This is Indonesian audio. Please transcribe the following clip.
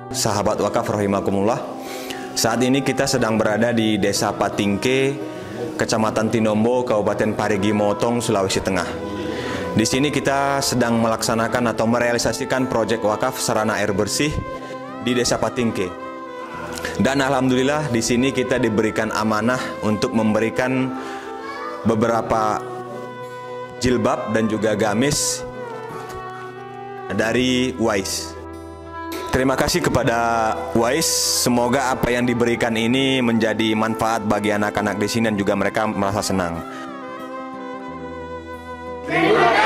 sahabat wakaf rahimakumullah. Saat ini kita sedang berada di Desa Patingke, Kecamatan Tinombo, Kabupaten Parigi Motong, Sulawesi Tengah. Di sini kita sedang melaksanakan atau merealisasikan proyek wakaf sarana air bersih di Desa Patingke. Dan alhamdulillah di sini kita diberikan amanah untuk memberikan beberapa jilbab dan juga gamis dari WISE. Terima kasih kepada WISE. Semoga apa yang diberikan ini menjadi manfaat bagi anak-anak di sini dan juga mereka merasa senang. Terima kasih.